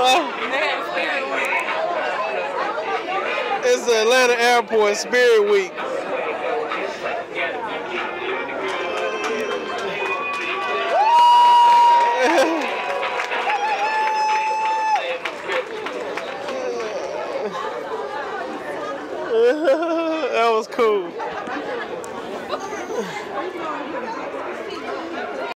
It's the Atlanta Airport Spirit Week. That was cool.